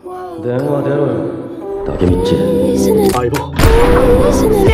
電話出ろよ。竹道。相棒。